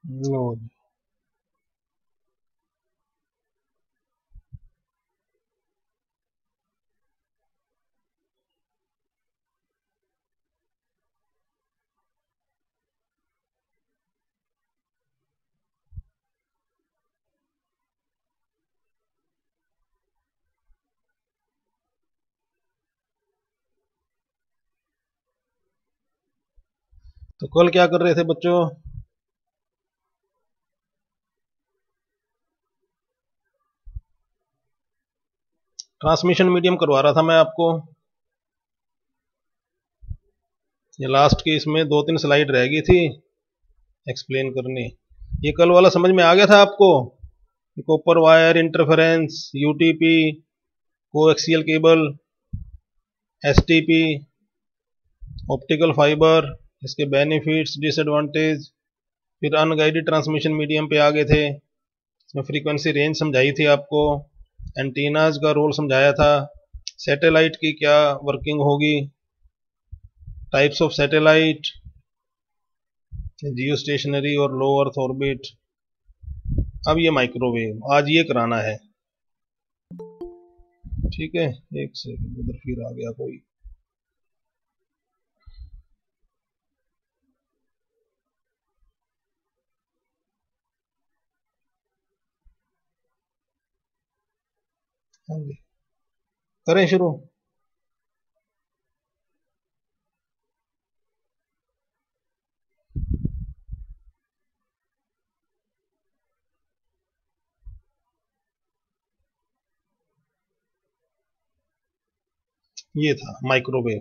लो। तो कल क्या कर रहे थे बच्चों? ट्रांसमिशन मीडियम करवा रहा था मैं आपको। ये लास्ट की इसमें 2-3 स्लाइड रह गई थी एक्सप्लेन करनी। ये कल वाला समझ में आ गया था आपको? Copper wire, interference, UTP, coaxial cable, STP, optical fibre, इसके बेनिफिट्स, डिसएडवांटेज, फिर अनगाइडेड ट्रांसमिशन मीडियम पे आ गए थे। इसमें फ्रीक्वेंसी रेंज समझाई थी आपको, एंटीनाज का रोल समझाया था, सैटेलाइट की क्या वर्किंग होगी, types of satellite, geostationary और लो अर्थ ऑर्बिट। अब ये माइक्रोवेव आज ये कराना है, ठीक है। एक सेकंड, उधर फिर आ गया कोई। हाँ जी, करें शुरू। ये था microwave.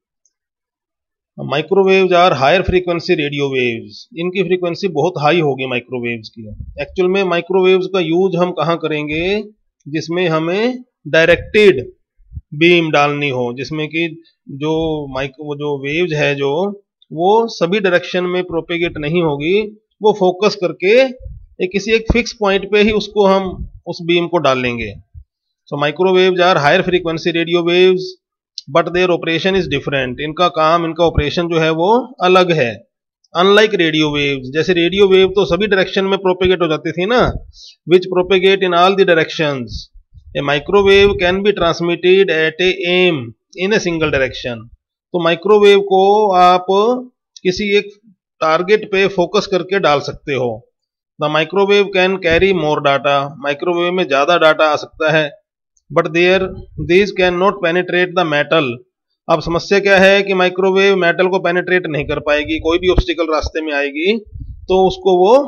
Microwaves are higher frequency radio waves. इनकी फ्रीक्वेंसी बहुत हाई होगी माइक्रोवेव्स की। एक्चुअल में माइक्रोवेव्स का यूज हम कहाँ करेंगे? जिसमें हमें डायरेक्टेड बीम डालनी हो, जिसमें कि जो जो वेव्स है जो वो सभी डायरेक्शन में प्रोपेगेट नहीं होगी, वो फोकस करके किसी एक फिक्स पॉइंट पे ही उसको हम उस बीम को डाल लेंगे। So microwaves are higher frequency radio waves but their operation is different. इनका काम, इनका ऑपरेशन जो है वो अलग है। अनलाइक रेडियो वेव्स, जैसे रेडियो वेव तो सभी डायरेक्शन में प्रोपेगेट हो जाती थी ना, which propagate in all the directions, a microwave can be transmitted at a aim in a single direction. तो माइक्रोवेव को आप किसी एक टारगेट पे फोकस करके डाल सकते हो। The microwave can carry more data, microwave में ज्यादा डाटा आ सकता है। But their these can not penetrate the metal. अब समस्या क्या है कि माइक्रोवेव मेटल को पेनिट्रेट नहीं कर पाएगी। कोई भी ऑब्स्टिकल रास्ते में आएगी तो उसको वो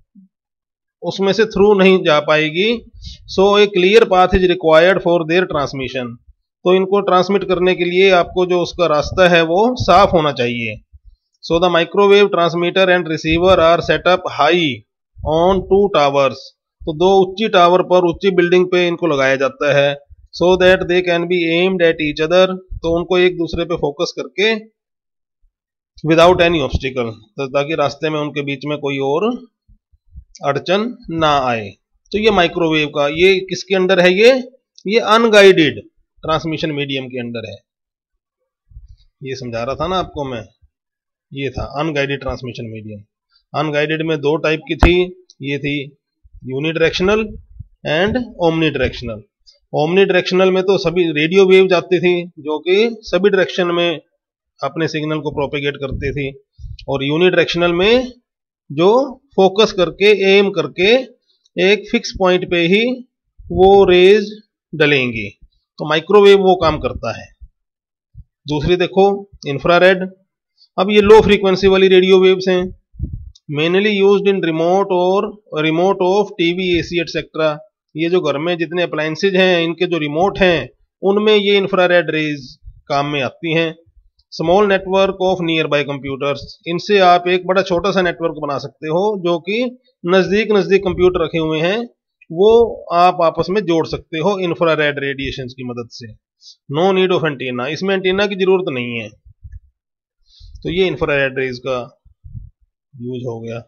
उसमें से थ्रू नहीं जा पाएगी। So a clear path is required for their transmission. तो इनको ट्रांसमिट करने के लिए आपको जो उसका रास्ता है वो साफ होना चाहिए। So the microwave transmitter and receiver are set up high on 2 towers. तो 2 ऊंची टावर पर, ऊंची बिल्डिंग पे इनको लगाया जाता है। So that they can be aimed at each other. तो उनको एक दूसरे पे फोकस करके विदाउट एनी ऑब्स्टिकल, तो ताकि रास्ते में उनके बीच में कोई और अड़चन ना आए। तो ये माइक्रोवेव का, ये किसके अंडर है? ये अनगाइडेड ट्रांसमिशन मीडियम के अंडर है। ये समझा रहा था ना आपको मैं, ये था अनगाइडेड ट्रांसमिशन मीडियम। अनगाइडेड में 2 टाइप की थी, ये थी unidirectional and omnidirectional. Omnidirectional में तो सभी रेडियो वेव जाती थी जो कि सभी डायरेक्शन में अपने सिग्नल को प्रोपेगेट करती थी, और यूनिडायरेक्शनल में जो फोकस करके, एम करके एक फिक्स पॉइंट पे ही वो रेज डलेंगी। तो माइक्रोवेव वो काम करता है। दूसरी देखो इंफ्रारेड। अब ये लो फ्रीक्वेंसी वाली रेडियो वेव्स हैं, mainly used in remote of TV, AC etcetera. ये जो घर में जितने अप्लायंसेज हैं, इनके जो रिमोट हैं, उनमें ये इंफ्रारेड रेज काम में आती हैं। Small network of nearby computers, इनसे आप एक बड़ा छोटा सा नेटवर्क बना सकते हो जो कि नजदीक नजदीक कंप्यूटर रखे हुए हैं, वो आप आपस में जोड़ सकते हो इंफ्रारेड रेडिएशन की मदद से। नो नीड ऑफ एंटीना, इसमें एंटीना की जरूरत नहीं है। तो ये इंफ्रारेड रेज का यूज हो गया।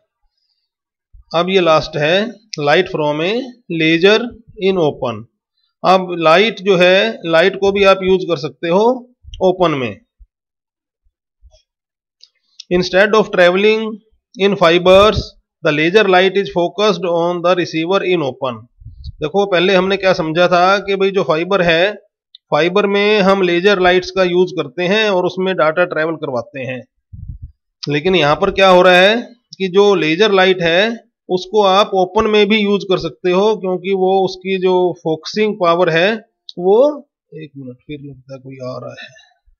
अब ये लास्ट है light from a laser in open. अब लाइट जो है, लाइट को भी आप यूज कर सकते हो ओपन में। Instead of travelling in fibres the laser light is focused on the receiver in open. देखो पहले हमने क्या समझा था कि भाई जो फाइबर है, फाइबर में हम लेजर लाइट्स का यूज करते हैं और उसमें डाटा ट्रेवल करवाते हैं। लेकिन यहाँ पर क्या हो रहा है कि जो लेजर लाइट है उसको आप ओपन में भी यूज कर सकते हो, क्योंकि वो उसकी जो फोकसिंग पावर है वो, एक मिनट फिर लगता है कोई आ रहा है।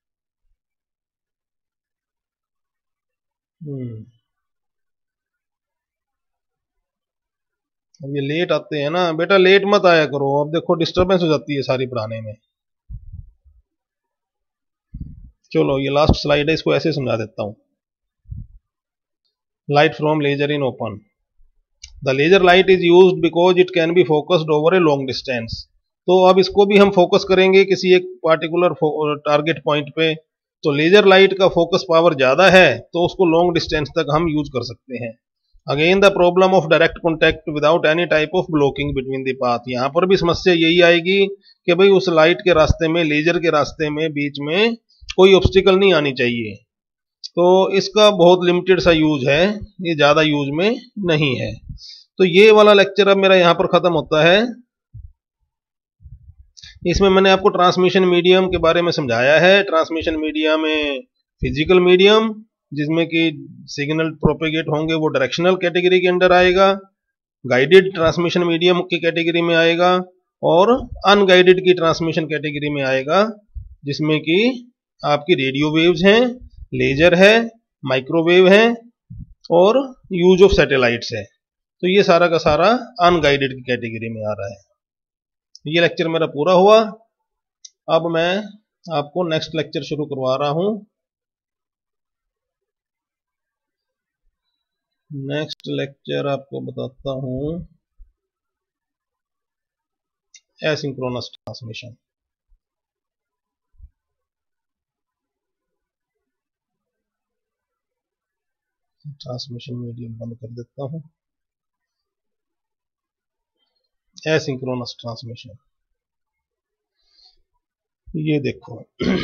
अब ये लेट आते हैं ना बेटा, लेट मत आया करो, अब देखो डिस्टरबेंस हो जाती है सारी पढ़ाने में। चलो ये लास्ट स्लाइड है, इसको ऐसे समझा देता हूं। Light from laser in open, the laser light is used because it can be focused over a long distance. तो अब इसको भी हम फोकस करेंगे किसी एक पार्टिकुलर टारगेट पॉइंट पे, तो लेजर लाइट का फोकस पावर ज्यादा है तो उसको लॉन्ग डिस्टेंस तक हम यूज कर सकते हैं। Again the problem of direct contact without any type of blocking between the path, यहां पर भी समस्या यही आएगी कि भाई उस लाइट के रास्ते में, लेजर के रास्ते में बीच में कोई ऑब्स्टिकल नहीं आनी चाहिए। तो इसका बहुत लिमिटेड सा यूज है, ये ज्यादा यूज में नहीं है। तो ये वाला लेक्चर अब मेरा यहां पर खत्म होता है। इसमें मैंने आपको ट्रांसमिशन मीडियम के बारे में समझाया है। ट्रांसमिशन मीडियम में फिजिकल मीडियम जिसमें कि सिग्नल प्रोपेगेट होंगे वो डायरेक्शनल कैटेगरी के अंदर आएगा, गाइडेड ट्रांसमिशन मीडियम की कैटेगरी में आएगा, और अनगाइडेड की ट्रांसमिशन कैटेगरी में आएगा, जिसमें कि आपकी रेडियो वेव्स हैं, लेजर है, माइक्रोवेव है और यूज ऑफ सैटेलाइट्स है। तो ये सारा का सारा अनगाइडेड की कैटेगरी में आ रहा है। ये लेक्चर मेरा पूरा हुआ। अब मैं आपको नेक्स्ट लेक्चर शुरू करवा रहा हूं। नेक्स्ट लेक्चर आपको बताता हूं एसिंक्रोनस ट्रांसमिशन। ट्रांसमिशन मीडियम बंद कर देता हूं। एसिंक्रोनस ट्रांसमिशन, ये देखो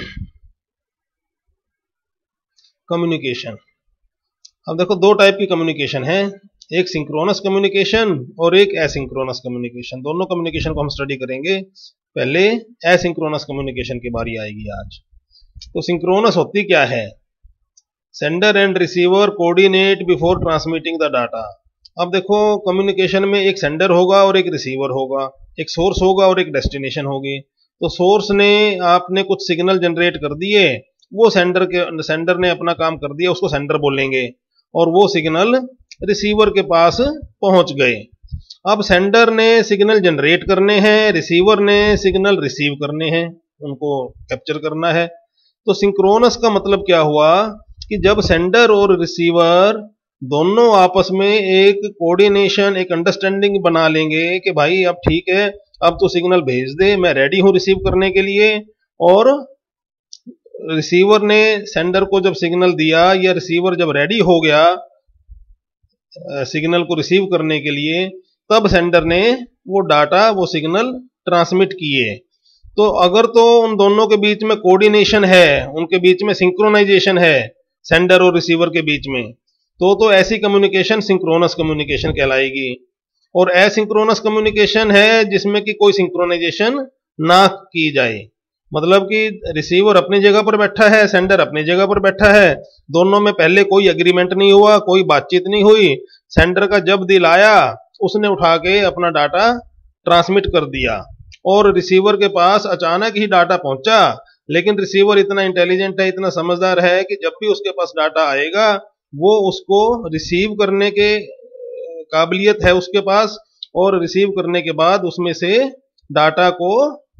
कम्युनिकेशन। अब देखो दो टाइप की कम्युनिकेशन है, एक सिंक्रोनस कम्युनिकेशन और एक एसिंक्रोनस कम्युनिकेशन। दोनों कम्युनिकेशन को हम स्टडी करेंगे। पहले एसिंक्रोनस कम्युनिकेशन की बारी आएगी आज। तो सिंक्रोनस होती क्या है? Sender and receiver coordinate before transmitting the data. अब देखो कम्युनिकेशन में एक सेंडर होगा और एक रिसीवर होगा, एक सोर्स होगा और एक डेस्टिनेशन होगी। तो सोर्स ने आपने कुछ सिग्नल जनरेट कर दिए, वो सेंडर ने अपना काम कर दिया, उसको सेंडर बोलेंगे, और वो सिग्नल रिसीवर के पास पहुंच गए। अब सेंडर ने सिग्नल जनरेट करने हैं, रिसीवर ने सिग्नल रिसीव करने हैं, उनको कैप्चर करना है। तो सिंक्रोनस का मतलब क्या हुआ कि जब सेंडर और रिसीवर दोनों आपस में एक कोऑर्डिनेशन, एक अंडरस्टैंडिंग बना लेंगे कि भाई अब ठीक है, अब तो सिग्नल भेज दे, मैं रेडी हूं रिसीव करने के लिए, और रिसीवर ने सेंडर को जब सिग्नल दिया या रिसीवर जब रेडी हो गया सिग्नल को रिसीव करने के लिए, तब सेंडर ने वो डाटा, वो सिग्नल ट्रांसमिट किए। तो अगर तो उन दोनों के बीच में कोऑर्डिनेशन है, उनके बीच में सिंक्रोनाइजेशन है सेंडर और रिसीवर के बीच में, तो ऐसी कम्युनिकेशन सिंक्रोनस कम्युनिकेशन कहलाएगी। और एसिंक्रोनस कम्युनिकेशन है जिसमें कि कोई सिंक्रोनाइजेशन ना की जाए, मतलब कि रिसीवर अपनी जगह पर बैठा है, सेंडर अपनी जगह पर बैठा है, दोनों में पहले कोई एग्रीमेंट नहीं हुआ, कोई बातचीत नहीं हुई। सेंडर का जब दिल आया उसने उठा के अपना डाटा ट्रांसमिट कर दिया, और रिसीवर के पास अचानक ही डाटा पहुंचा। लेकिन रिसीवर इतना इंटेलिजेंट है, इतना समझदार है कि जब भी उसके पास डाटा आएगा वो उसको रिसीव करने के काबिलियत है उसके पास, और रिसीव करने के बाद उसमें से डाटा को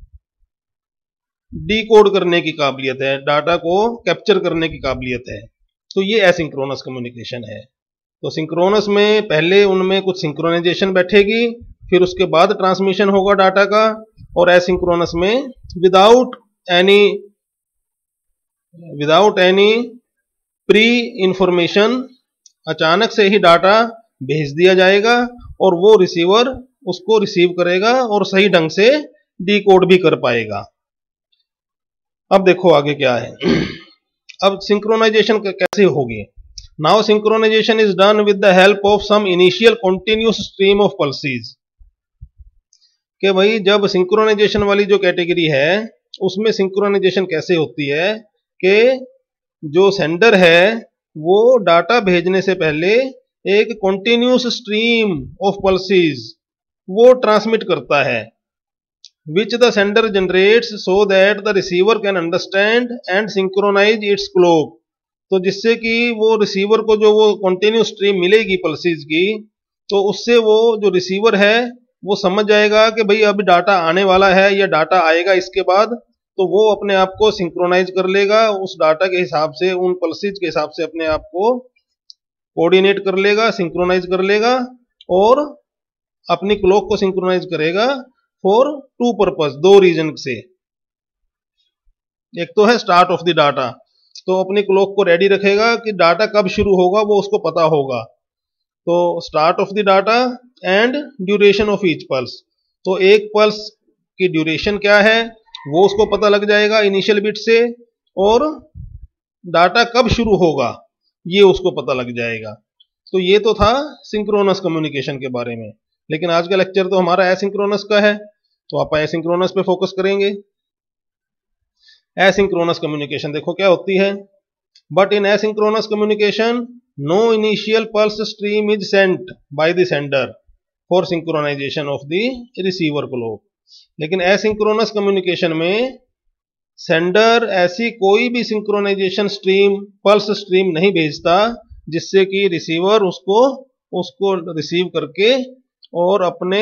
डीकोड करने की काबिलियत है, डाटा को कैप्चर करने की काबिलियत है। तो ये एसिंक्रोनस कम्युनिकेशन है। तो सिंक्रोनस में पहले उनमें कुछ सिंक्रोनाइजेशन बैठेगी, फिर उसके बाद ट्रांसमिशन होगा डाटा का, और एसिंक्रोनस में विदाउट एनी प्री इंफॉर्मेशन अचानक से ही डाटा भेज दिया जाएगा, और वो रिसीवर उसको रिसीव करेगा और सही ढंग से डीकोड भी कर पाएगा। अब देखो आगे क्या है। अब सिंक्रोनाइजेशन कैसे होगी? Now synchronization is done with the help of some initial continuous stream of pulses. कि भाई जब सिंक्रोनाइजेशन वाली जो कैटेगरी है उसमें सिंक्रोनाइजेशन कैसे होती है कि जो सेंडर है वो डाटा भेजने से पहले एक कॉन्टिन्यूस स्ट्रीम ऑफ पल्सेस वो ट्रांसमिट करता है, which the sender generates so that the receiver can understand and synchronize its clock। तो जिससे कि वो रिसीवर को जो वो कंटिन्यू स्ट्रीम मिलेगी पल्सेस की, तो उससे वो जो रिसीवर है वो समझ जाएगा कि भाई अभी डाटा आने वाला है या डाटा आएगा इसके बाद, तो वो अपने आप को सिंक्रोनाइज कर लेगा उस डाटा के हिसाब से, उन पल्सेस के हिसाब से अपने आप को कोऑर्डिनेट कर लेगा, सिंक्रोनाइज कर लेगा और अपनी क्लॉक को सिंक्रोनाइज करेगा फॉर टू पर्पस, दो रीजन से। एक तो है स्टार्ट ऑफ द डाटा, तो अपनी क्लॉक को रेडी रखेगा कि डाटा कब शुरू होगा वो उसको पता होगा। तो start of the data and duration of each pulse, तो एक पल्स की ड्यूरेशन क्या है वो उसको पता लग जाएगा इनिशियल बिट से, और डाटा कब शुरू होगा ये उसको पता लग जाएगा। तो ये तो था सिंक्रोनस कम्युनिकेशन के बारे में, लेकिन आज का लेक्चर तो हमारा एसिंक्रोनस का है, तो आप एसिंक्रोनस पे फोकस करेंगे। एसिंक्रोनस कम्युनिकेशन देखो क्या होती है। But in asynchronous communication no initial pulse stream is sent by the sender for synchronization of the receiver clock. लेकिन एसिंक्रोनस कम्युनिकेशन में सेंडर ऐसी कोई भी सिंक्रोनाइजेशन स्ट्रीम, पल्स स्ट्रीम नहीं भेजता जिससे कि रिसीवर उसको रिसीव करके और अपने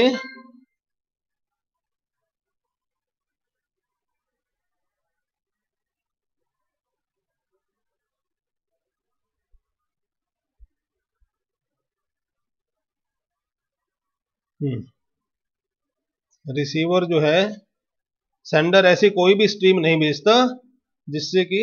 रिसीवर जो है, सेंडर ऐसी कोई भी स्ट्रीम नहीं भेजता जिससे कि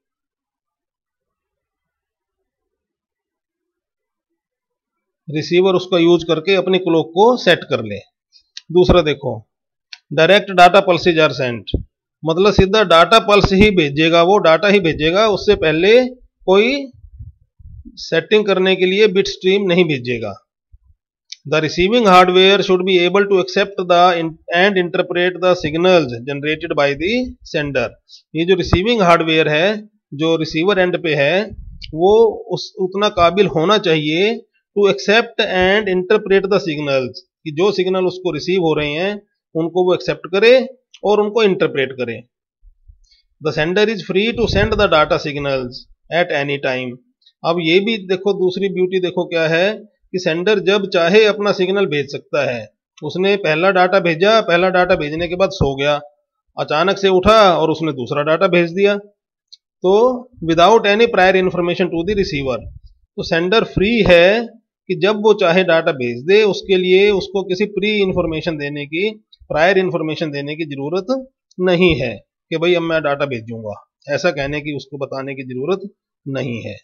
रिसीवर उसका यूज करके अपनी क्लॉक को सेट कर ले। दूसरा देखो, direct data pulses are sent, मतलब सीधा डाटा पल्स ही भेजेगा, वो डाटा ही भेजेगा, उससे पहले कोई सेटिंग करने के लिए बिट स्ट्रीम नहीं भेजेगा। The receiving hardware should be able to accept and interpret the signals generated by the sender। ये जो रिसीविंग हार्डवेयर है जो रिसीवर एंड पे है वो उतना काबिल होना चाहिए to accept and interpret the signals, कि जो सिग्नल उसको रिसीव हो रहे हैं उनको वो एक्सेप्ट करे और उनको इंटरप्रेट करे। The sender is free to send the data signals at any time. अब ये भी देखो दूसरी ब्यूटी देखो क्या है कि सेंडर जब चाहे अपना सिग्नल भेज सकता है। उसने पहला डाटा भेजा, पहला डाटा भेजने के बाद सो गया, अचानक से उठा और उसने दूसरा डाटा भेज दिया, तो without any prior information to the receiver. तो सेंडर फ्री है कि जब वो चाहे डाटा भेज दे, उसके लिए उसको किसी प्री इंफॉर्मेशन देने की, प्रायर इंफॉर्मेशन देने की जरूरत नहीं है कि भाई अब मैं डाटा भेजूंगा, ऐसा कहने की उसको बताने की जरूरत नहीं है।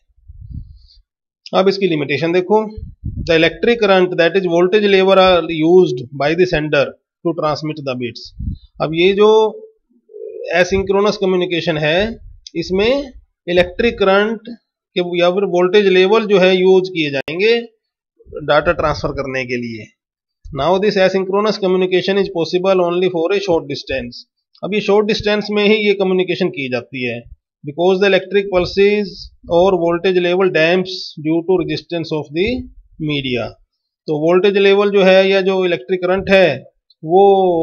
अब इसकी लिमिटेशन देखो, the electric current that is voltage level are used by the sender to transmit the bits. अब ये जो एसिंक्रोनस कम्युनिकेशन है इसमें इलेक्ट्रिक करंट के या फिर वोल्टेज लेवल जो है यूज किए जाएंगे डाटा ट्रांसफर करने के लिए। Now this asynchronous communication is possible only for a short distance. अब ये शॉर्ट डिस्टेंस में ही ये कम्युनिकेशन की जाती है, because the electric pulses or voltage level damps due to resistance of the media। तो वोल्टेज लेवल जो है या जो इलेक्ट्रिक करंट है वो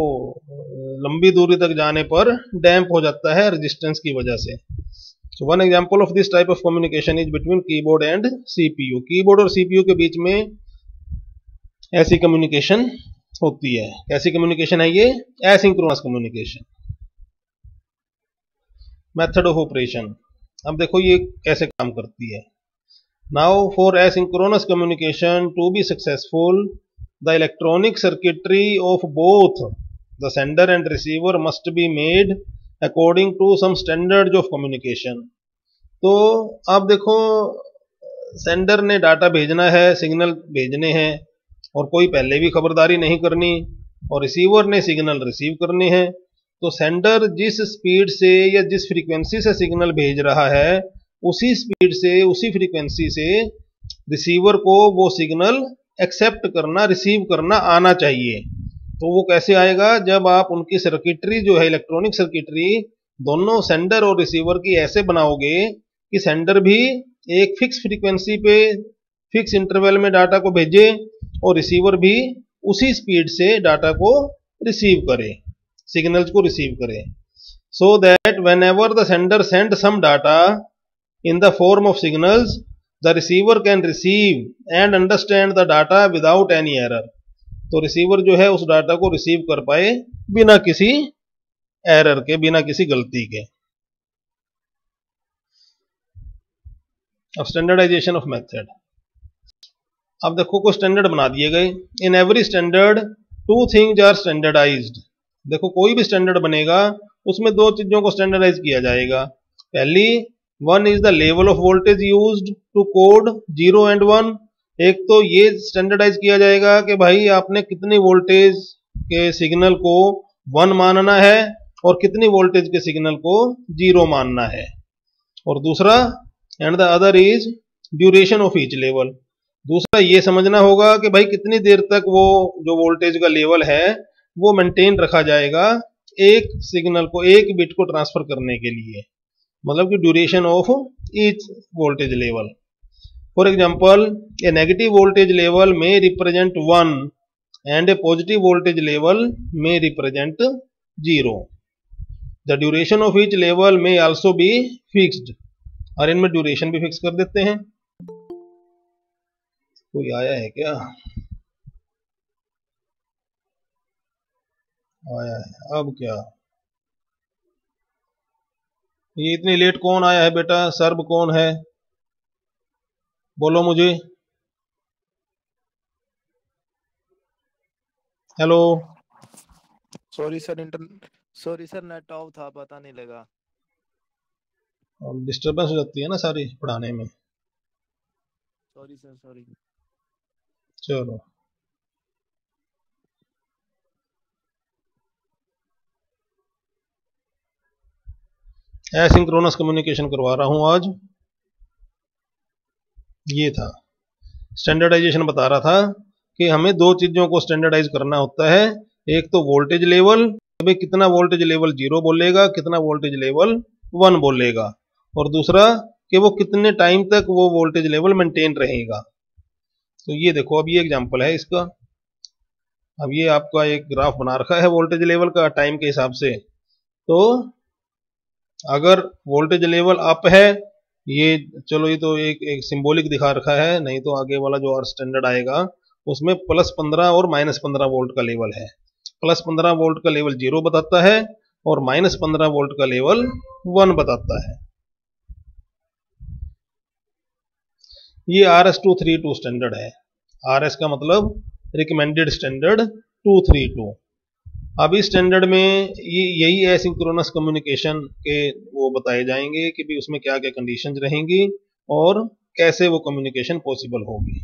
लंबी दूरी तक जाने पर डैम्प हो जाता है रेजिस्टेंस की वजह से। So one example of this type of communication is between keyboard and CPU। Keyboard और CPU के बीच में ऐसी कम्युनिकेशन होती है। कैसी कम्युनिकेशन है ये? Asynchronous communication. Method of operation, अब देखो ये कैसे काम करती है। Now for asynchronous communication to be successful the electronic circuitry of both the sender and receiver must be made according to some standard of communication. तो अब देखो सेंडर ने डाटा भेजना है, सिग्नल भेजने हैं और कोई पहले भी खबरदारी नहीं करनी, और रिसीवर ने सिग्नल रिसीव करने हैं। तो सेंडर जिस स्पीड से या जिस फ्रीक्वेंसी से सिग्नल भेज रहा है उसी स्पीड से, उसी फ्रीक्वेंसी से रिसीवर को वो सिग्नल एक्सेप्ट करना, रिसीव करना आना चाहिए। तो वो कैसे आएगा? जब आप उनकी सर्किटरी जो है, इलेक्ट्रॉनिक सर्किटरी, दोनों सेंडर और रिसीवर की ऐसे बनाओगे कि सेंडर भी एक फिक्स फ्रीक्वेंसी पे, फिक्स इंटरवल में डाटा को भेजे और रिसीवर भी उसी स्पीड से डाटा को रिसीव करे, सिग्नल्स को रिसीव करे। So that whenever the sender sends some data in the form of signals, the receiver can receive and understand the data without any error. तो रिसीवर जो है उस डाटा को रिसीव कर पाए बिना किसी एरर के, बिना किसी गलती के। अब स्टैंडर्डाइजेशन ऑफ मेथड। अब देखो कुछ स्टैंडर्ड बना दिए गए। In every standard two things are standardized. देखो कोई भी स्टैंडर्ड बनेगा उसमें दो चीजों को स्टैंडर्डाइज किया जाएगा। पहली, one is the level of voltage used to code 0 and 1। एक तो ये स्टैंडर्डाइज किया जाएगा कि भाई आपने कितनी वोल्टेज के सिग्नल को 1 मानना है और कितनी वोल्टेज के सिग्नल को 0 मानना है। और दूसरा, and the other is duration of each level. दूसरा ये समझना होगा कि भाई कितनी देर तक वो जो वोल्टेज का लेवल है वो मेंटेन रखा जाएगा एक सिग्नल को, एक बिट को ट्रांसफर करने के लिए, मतलब कि duration of each voltage level. For example, a negative voltage level may represent 1 and a positive voltage level may represent 0। The duration of each level may also be fixed. और इनमें duration भी fix कर देते हैं। कोई आया है क्या? आया है। अब क्या ये इतनी लेट कौन आया है बेटा? सर्ब कौन है? बोलो मुझे। Hello. Sorry sir net off था, पता नहीं लगा। डिस्टरबेंस हो जाती है ना सारी पढ़ाने में। Sorry sir, sorry. चलो, एसिंक्रोनस कम्युनिकेशन करवा रहा हूं आज। ये था स्टैंडर्डाइजेशन, बता रहा था कि हमें दो चीजों को स्टैंडर्डाइज करना होता है। एक तो वोल्टेज लेवल, भाई कितना वोल्टेज लेवल 0 बोलेगा, कितना वोल्टेज लेवल 1 बोलेगा। और दूसरा कि वो कितने टाइम तक वो वोल्टेज लेवल मेंटेन रहेगा। तो ये देखो, अब ये एग्जांपल है इसका। अब ये आपका एक ग्राफ बना रखा है वोल्टेज लेवल का टाइम के हिसाब से। तो अगर वोल्टेज लेवल अप है, ये चलो ये तो एक सिंबॉलिक दिखा रखा है, नहीं तो आगे वाला जो और स्टैंडर्ड आएगा उसमें +15 और -15 वोल्ट का लेवल है। +15 वोल्ट का लेवल 0 बताता है और -15 वोल्ट का लेवल 1 बताता है। ये RS232 स्टैंडर्ड है। RS का मतलब रिकमेंडेड स्टैंडर्ड 232। अब इस स्टैंडर्ड में यही एसिंक्रोनस कम्युनिकेशन के वो बताए जाएंगे कि भी उसमें क्या क्या कंडीशंस रहेंगी और कैसे वो कम्युनिकेशन पॉसिबल होगी।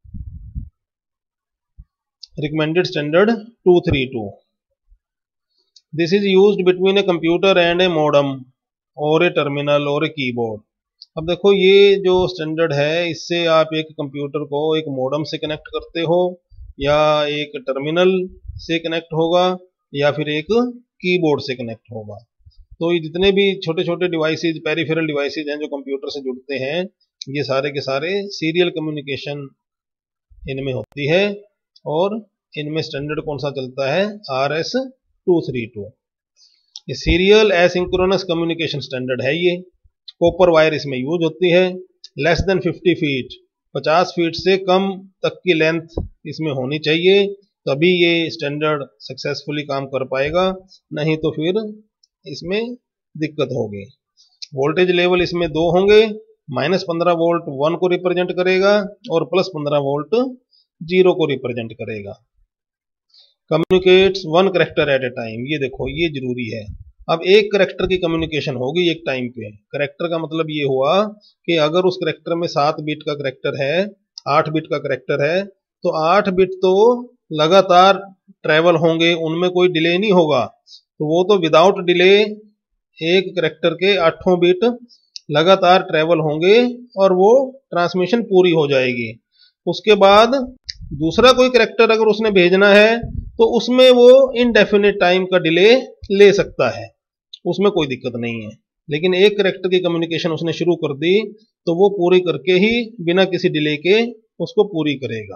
Recommended standard 232। This is used between a computer and a modem और ए टर्मिनल और ए कीबोर्ड। अब देखो ये जो स्टैंडर्ड है, इससे आप एक कंप्यूटर को एक मॉडम से कनेक्ट करते हो, या एक टर्मिनल से कनेक्ट होगा, या फिर एक कीबोर्ड से कनेक्ट होगा। तो ये जितने भी छोटे छोटे डिवाइसेज, पेरिफेरल डिवाइसेज हैं जो कंप्यूटर से जुड़ते हैं, ये सारे के सारे सीरियल कम्युनिकेशन इनमें होती है। और इनमें स्टैंडर्ड कौन सा चलता है? RS232। ये सीरियल एसिंक्रोनस कम्युनिकेशन स्टैंडर्ड है। ये कॉपर वायर इसमें यूज होती है। लेस देन 50 फीट, 50 फीट से कम तक की लेंथ इसमें होनी चाहिए, तभी ये स्टैंडर्ड सक्सेसफुली काम कर पाएगा, नहीं तो फिर इसमें दिक्कत होगी। वोल्टेज लेवल इसमें दो होंगे, -15 वोल्ट 1 को रिप्रेजेंट करेगा और +15 वोल्ट 0 को रिप्रेजेंट करेगा। Communicates 1 character at a time. ये देखो, ये जरूरी है। अब एक कैरेक्टर की कम्युनिकेशन होगी एक टाइम पे। कैरेक्टर का मतलब ये हुआ कि अगर उस कैरेक्टर में 7 बिट का कैरेक्टर है, 8 बिट का कैरेक्टर है, तो 8 बिट तो लगातार ट्रेवल होंगे, उनमें कोई डिले नहीं होगा। तो वो तो विदाउट डिले एक कैरेक्टर के 8 बिट लगातार ट्रेवल होंगे और वो ट्रांसमिशन पूरी हो जाएगी। उसके बाद दूसरा कोई कैरेक्टर अगर उसने भेजना है तो उसमें वो इनडेफिनेट टाइम का डिले ले सकता है, उसमें कोई दिक्कत नहीं है। लेकिन एक कैरेक्टर की कम्युनिकेशन उसने शुरू कर दी तो वो पूरी करके ही बिना किसी डिले के उसको पूरी करेगा।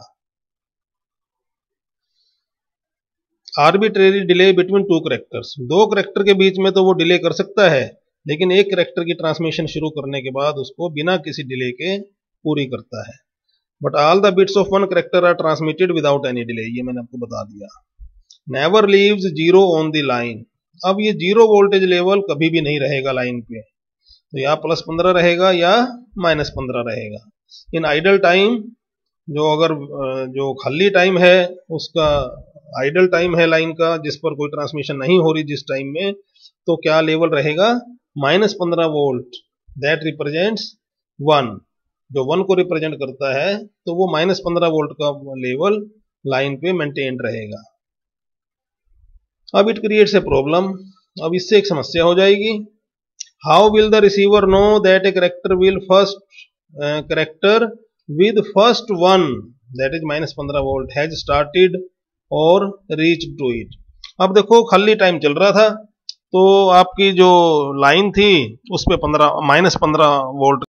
Arbitrary delay between two characters, दो कैरेक्टर के बीच में तो वो डिले कर सकता है, लेकिन एक कैरेक्टर की ट्रांसमिशन शुरू करने के बाद उसको बिना किसी डिले के पूरी करता है। But all the bits of one character are transmitted without any delay, ये मैंने आपको बता दिया। Never leaves zero on the line, अब ये जीरो वोल्टेज लेवल कभी भी नहीं रहेगा लाइन पे, तो या +15 रहेगा या -15 रहेगा। इन आइडल टाइम, जो खाली टाइम है उसका आइडल टाइम है लाइन का, जिस पर कोई ट्रांसमिशन नहीं हो रही जिस टाइम में, तो क्या लेवल रहेगा, -15 वोल्ट, दैट रिप्रेजेंट्स 1, जो 1 को रिप्रेजेंट करता है, तो वो -15 वोल्ट का लेवल लाइन पे मेंटेन रहेगा। अब इट क्रिएट्स ए प्रॉब्लम, अब इससे एक समस्या हो जाएगी। How will the receiver know that a character with first one that is -15 volt has started और रीच टू इट। अब देखो खाली टाइम चल रहा था तो आपकी जो लाइन थी उस पे -15 वोल्ट